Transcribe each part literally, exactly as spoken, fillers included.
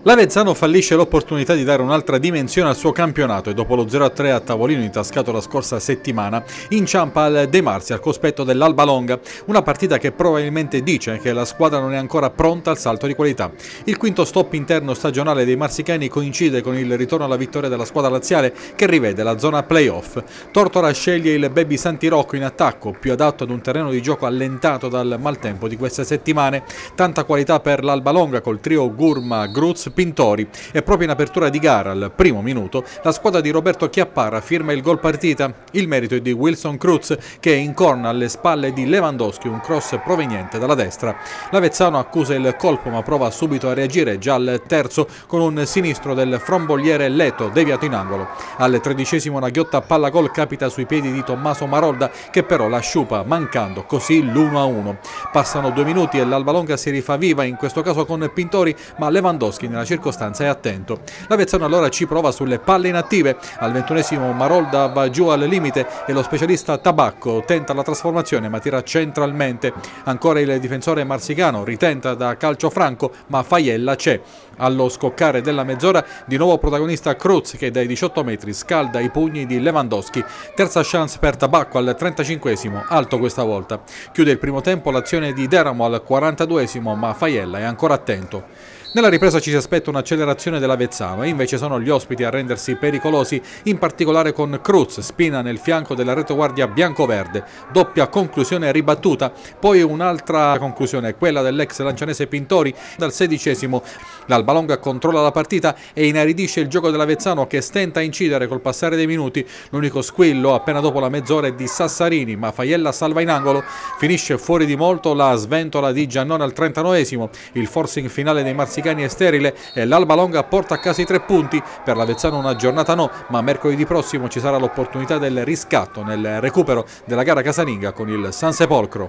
L'Avezzano fallisce l'opportunità di dare un'altra dimensione al suo campionato e dopo lo zero a tre a tavolino intascato la scorsa settimana inciampa al De Marsi al cospetto dell'Alba Longa, una partita che probabilmente dice che la squadra non è ancora pronta al salto di qualità. Il quinto stop interno stagionale dei marsicani coincide con il ritorno alla vittoria della squadra laziale che rivede la zona playoff. Tortora sceglie il Baby Santi Rocco in attacco, più adatto ad un terreno di gioco allentato dal maltempo di queste settimane. Tanta qualità per l'Alba Longa col trio Gurma, Gruz, Pintori e proprio in apertura di gara al primo minuto la squadra di Roberto Chiappara firma il gol partita. Il merito è di Wilson Cruz che incorna alle spalle di Lewandowski un cross proveniente dalla destra. L'Avezzano accusa il colpo ma prova subito a reagire già al terzo con un sinistro del fromboliere Leto deviato in angolo. Al tredicesimo una ghiotta palla gol capita sui piedi di Tommaso Marolda che però la sciupa mancando così l'uno a uno. Passano due minuti e l'Alba Longa si rifà viva in questo caso con Pintori ma Lewandowski nella circostanza è attento. L'Avezzano allora ci prova sulle palle inattive. Al ventunesimo Marolda va giù al limite e lo specialista Tabacco tenta la trasformazione ma tira centralmente. Ancora il difensore marsicano ritenta da calcio franco ma Faiella c'è. Allo scoccare della mezz'ora di nuovo protagonista Cruz che dai diciotto metri scalda i pugni di Lewandowski. Terza chance per Tabacco al trentacinquesimo, alto questa volta. Chiude il primo tempo l'azione di Deramo al quarantaduesimo ma Faiella è ancora attento. Nella ripresa ci si aspetta un'accelerazione dell'Avezzano e invece sono gli ospiti a rendersi pericolosi, in particolare con Cruz, spina nel fianco della retroguardia biancoverde, doppia conclusione ribattuta, poi un'altra conclusione, quella dell'ex lancianese Pintori, dal sedicesimo l'Alba Longa controlla la partita e inaridisce il gioco dell'Avezzano che stenta a incidere col passare dei minuti, l'unico squillo appena dopo la mezz'ora è di Sassarini, ma Faiella salva in angolo, finisce fuori di molto la sventola di Giannone al trentanovesimo, il forcing finale dei marsicani è sterile e l'Alba Longa porta a casa i tre punti. Per l'Avezzano una giornata no, ma mercoledì prossimo ci sarà l'opportunità del riscatto nel recupero della gara casalinga con il San Sepolcro.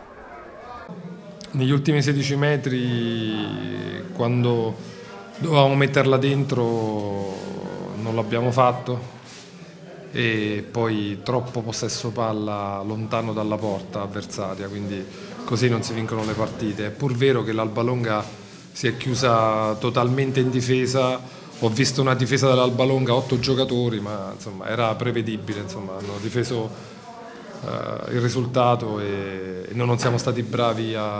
Negli ultimi sedici metri, quando dovevamo metterla dentro, non l'abbiamo fatto e poi troppo possesso palla lontano dalla porta avversaria, quindi così non si vincono le partite. È pur vero che l'Alba Longa si è chiusa totalmente in difesa, ho visto una difesa dell'Alba Longa, otto giocatori, ma insomma era prevedibile, insomma, hanno difeso uh, il risultato e, e non siamo stati bravi a,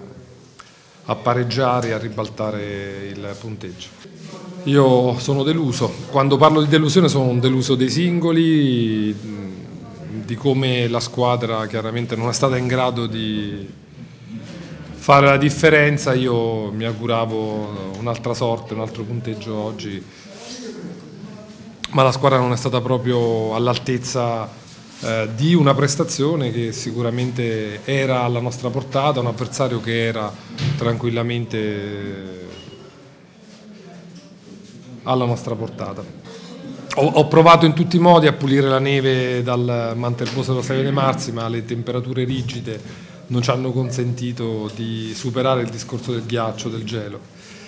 a pareggiare e a ribaltare il punteggio. Io sono deluso, quando parlo di delusione sono un deluso dei singoli, di come la squadra chiaramente non è stata in grado di fare la differenza. Io mi auguravo un'altra sorte, un altro punteggio oggi, ma la squadra non è stata proprio all'altezza eh, di una prestazione che sicuramente era alla nostra portata, un avversario che era tranquillamente alla nostra portata. Ho, ho provato in tutti i modi a pulire la neve dal mantelboso dello Stadio De Marsi, ma le temperature rigide non ci hanno consentito di superare il discorso del ghiaccio, del gelo.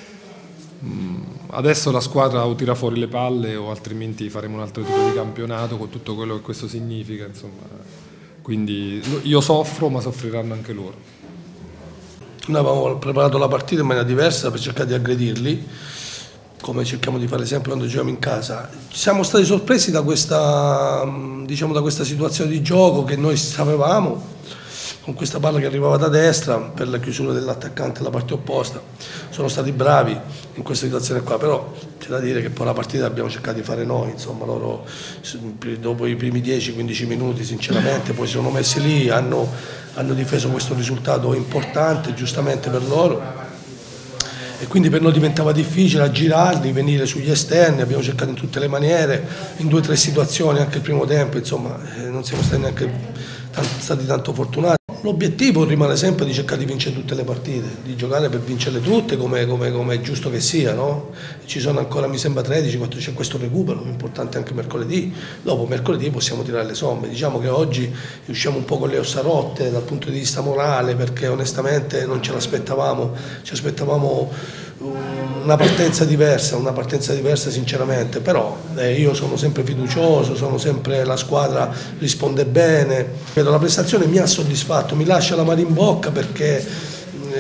Adesso la squadra o tira fuori le palle o altrimenti faremo un altro tipo di campionato con tutto quello che questo significa, insomma. Quindi io soffro ma soffriranno anche loro. Noi avevamo preparato la partita in maniera diversa per cercare di aggredirli, come cerchiamo di fare sempre quando giochiamo in casa. Siamo stati sorpresi da questa, diciamo, da questa situazione di gioco che noi sapevamo, con questa palla che arrivava da destra per la chiusura dell'attaccante alla parte opposta. Sono stati bravi in questa situazione qua, però c'è da dire che poi la partita abbiamo cercato di fare noi, insomma loro dopo i primi dieci quindici minuti sinceramente poi si sono messi lì, hanno, hanno difeso questo risultato importante giustamente per loro e quindi per noi diventava difficile aggirarli, venire sugli esterni, abbiamo cercato in tutte le maniere, in due o tre situazioni anche il primo tempo, insomma non siamo stati neanche stati tanto fortunati. L'obiettivo rimane sempre di cercare di vincere tutte le partite, di giocare per vincerle tutte come, come, come è giusto che sia, no? Ci sono ancora, mi sembra, tredici, c'è questo recupero, importante anche mercoledì, dopo mercoledì possiamo tirare le somme. Diciamo che oggi usciamo un po' con le ossa rotte dal punto di vista morale perché onestamente non ce l'aspettavamo, ci aspettavamo una partenza diversa, una partenza diversa sinceramente, però eh, io sono sempre fiducioso, sono sempre, la squadra risponde bene, la prestazione mi ha soddisfatto, mi lascia l'amaro in bocca perché eh,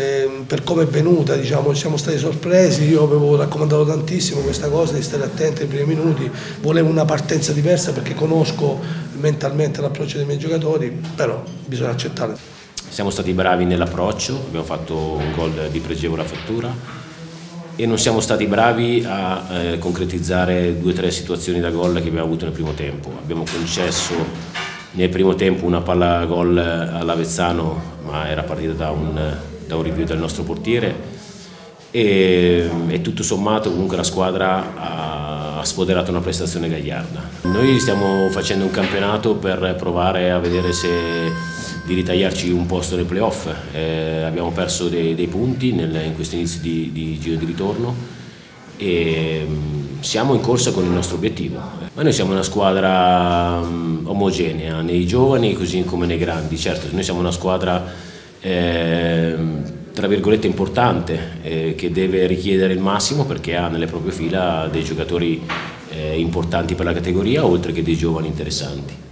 per come è venuta, diciamo, siamo stati sorpresi. Io avevo raccomandato tantissimo questa cosa di stare attenti ai primi minuti, volevo una partenza diversa perché conosco mentalmente l'approccio dei miei giocatori, però bisogna accettare. Siamo stati bravi nell'approccio, abbiamo fatto un gol di pregevole fattura e non siamo stati bravi a eh, concretizzare due o tre situazioni da gol che abbiamo avuto nel primo tempo. Abbiamo concesso nel primo tempo una palla gol all'Avezzano, ma era partita da un, da un rinvio del nostro portiere e, e tutto sommato comunque la squadra ha, ha sfoderato una prestazione gagliarda. Noi stiamo facendo un campionato per provare a vedere se di ritagliarci un posto nei playoff. Eh, abbiamo perso dei, dei punti nel, in questo inizio di, di giro di ritorno e um, siamo in corsa con il nostro obiettivo. Ma noi siamo una squadra um, omogenea nei giovani così come nei grandi. Certo, noi siamo una squadra eh, tra virgolette importante eh, che deve richiedere il massimo perché ha nelle proprie fila dei giocatori eh, importanti per la categoria oltre che dei giovani interessanti.